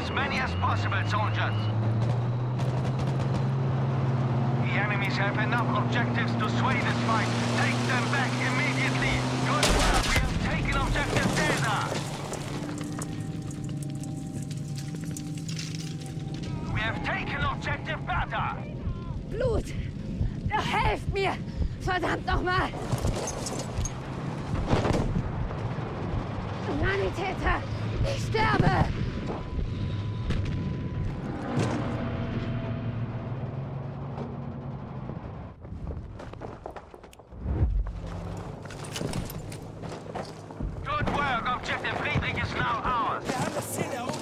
as many as possible, soldiers. The enemies have enough objectives to sway this fight. Take them back immediately. Good work. We have taken objective Caesar. We have taken objective Bertha. Blut! Helft mir! Verdammt nochmal! Sanitäter! Ich sterbe! Good work. Objective Friedrich is now ours. Wir haben das Ziel erobert.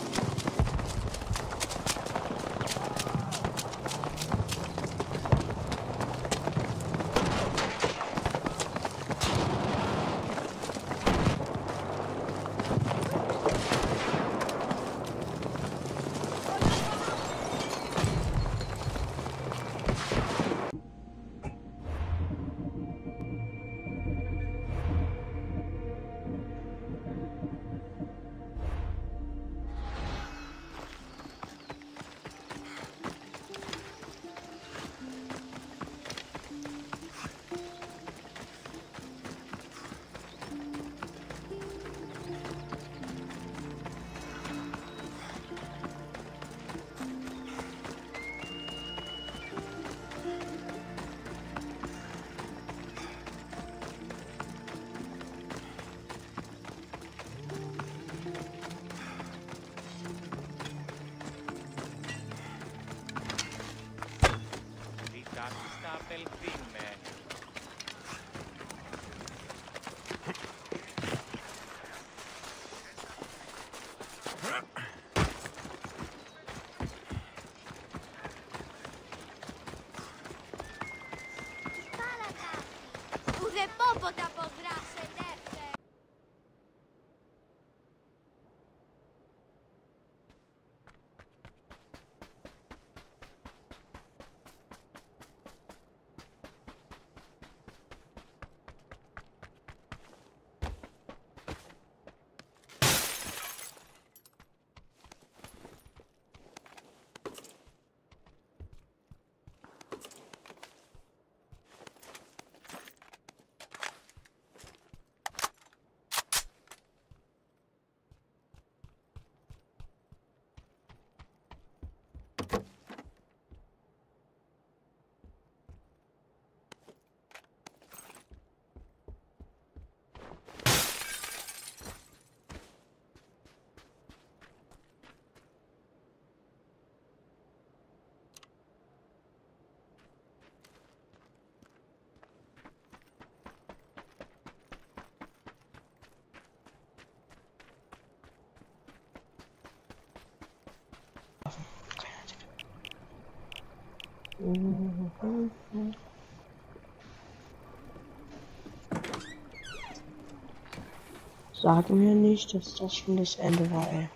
Sag mir nicht, dass das schon das Ende war, ey.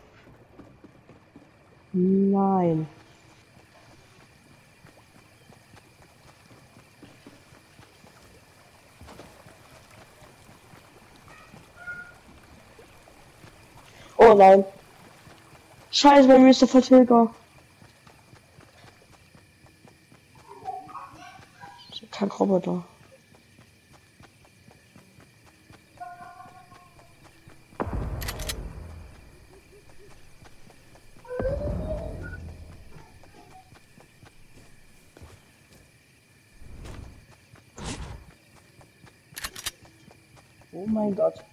Nein. Oh nein. Scheiße, bei mir ist der Vertilger. Kein Roboter. Oh mein Gott.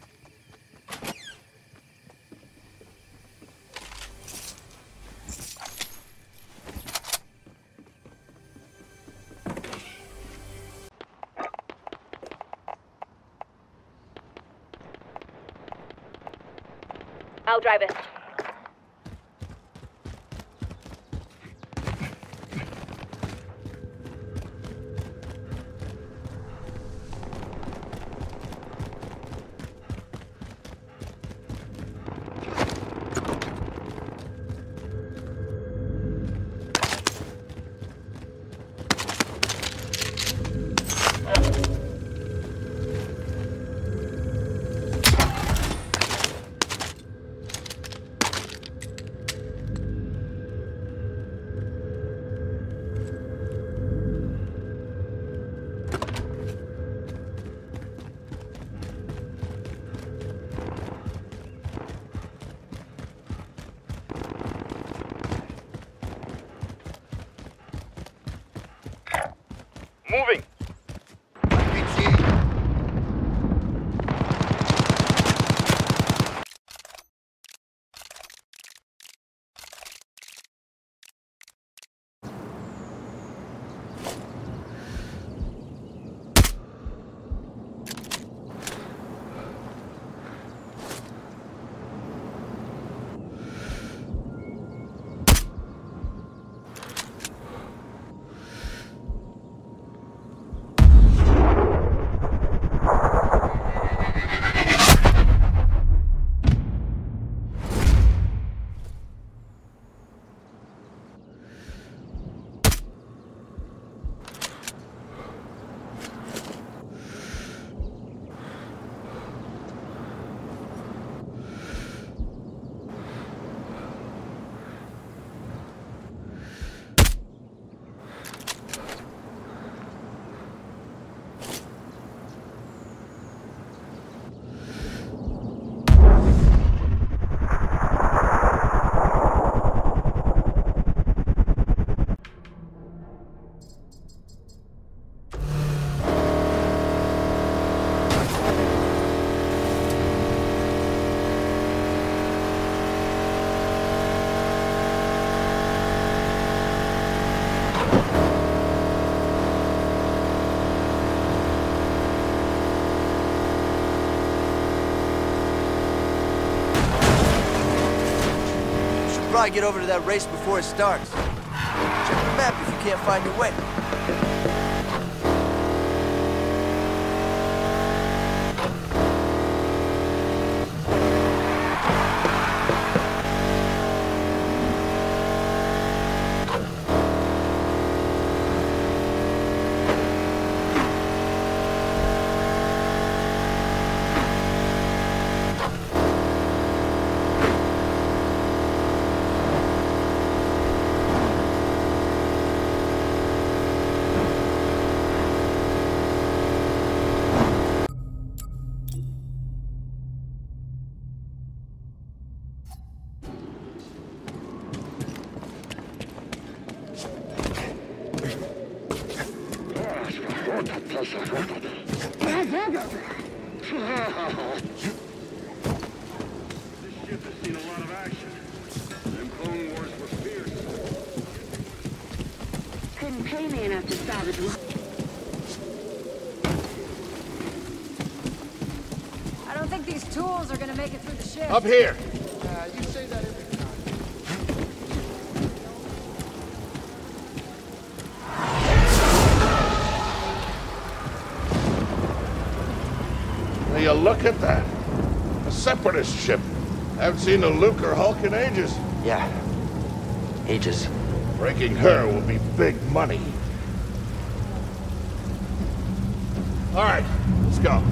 I'll drive it. Moving. Probably get over to that race before it starts. Check the map if you can't find your way. Couldn't pay me enough to salvage one. I don't think these tools are gonna make it through the ship. Up here. You say that every time. Will you look at that? A separatist ship. Haven't seen a Luke or Hulk in ages. Yeah. Ages. Breaking her will be big money. All right, let's go.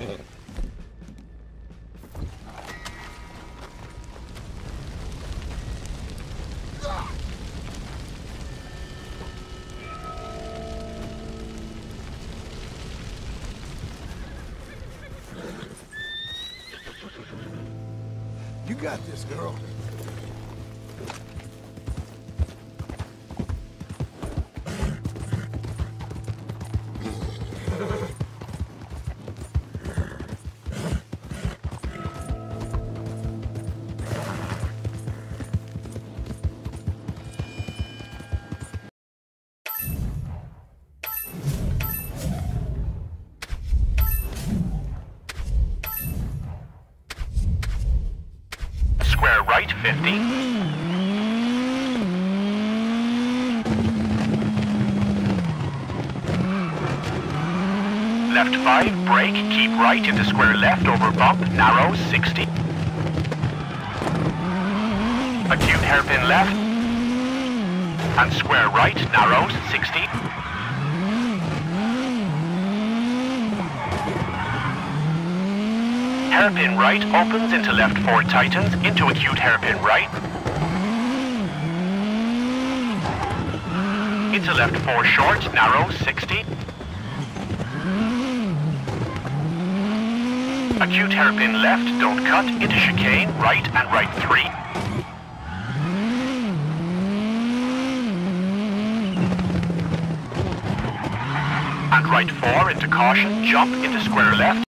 You got this, girl. Square right 50. Left 5, brake, keep right into square left over bump, narrow 60. Acute hairpin left. And square right, narrows 60. Hairpin right opens into left 4 tightens into acute hairpin right. Into left 4 short, narrow 60. Acute hairpin left, don't cut, into chicane, right and right 3. And right 4 into caution, jump into square left.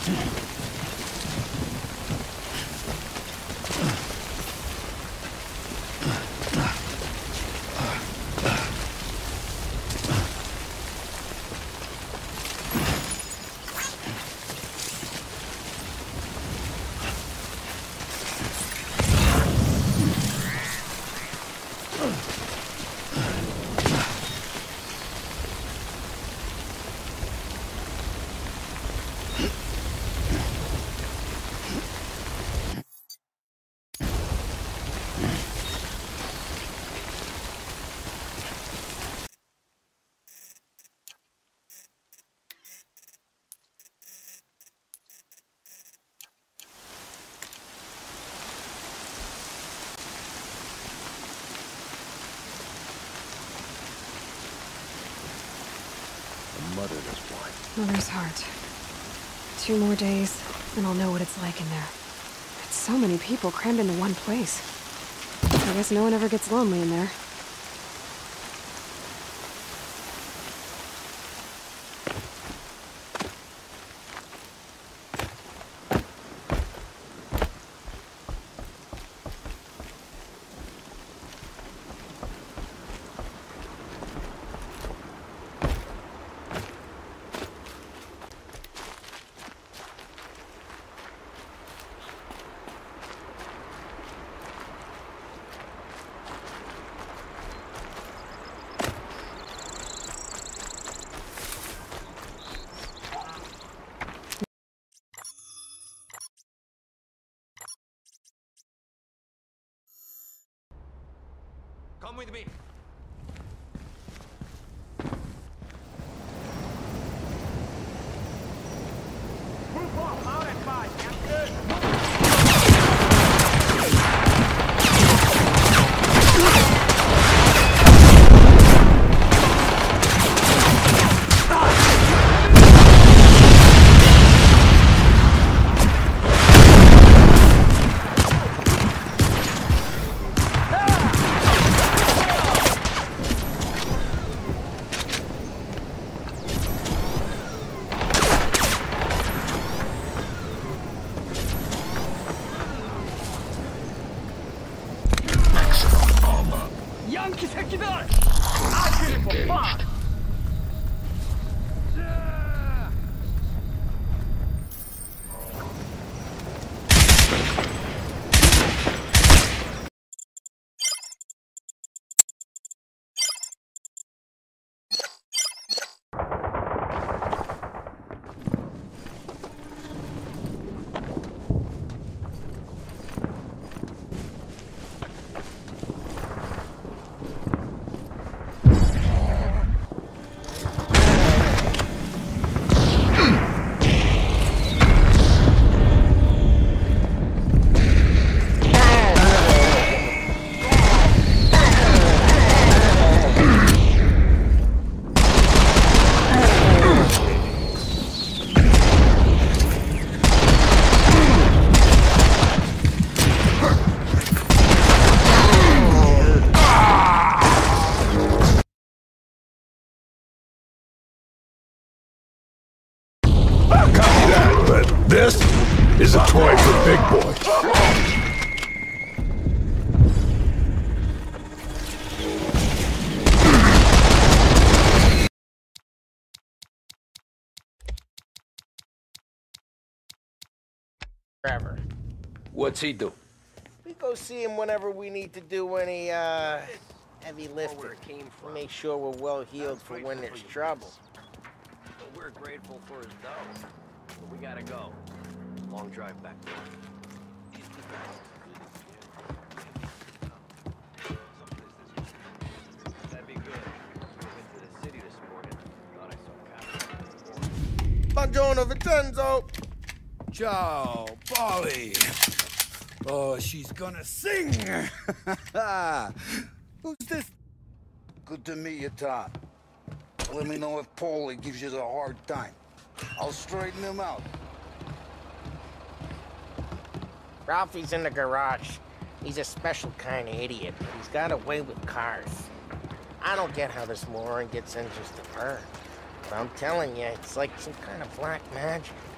Mother's heart. 2 more days, and I'll know what it's like in there. It's so many people crammed into one place. I guess no one ever gets lonely in there. Come with me. Group off, out at 5, Captain. This is a toy for big boys. Forever. What's he do? We go see him whenever we need to do any, heavy lifting. To make sure we're well healed for when there's trouble. Well, we're grateful for his dough. But we gotta go. Long drive back there. That'd be good. We went to the city this morning. Thought I saw Buongiorno, Vincenzo! Ciao, Polly. Oh, she's gonna sing. Who's this? Good to meet you, Tom. Let me know if Paulie gives you a hard time. I'll straighten him out. Ralphie's in the garage. He's a special kind of idiot, but he's got a way with cars. I don't get how this moron gets in just to burn. But I'm telling you, it's like some kind of black magic.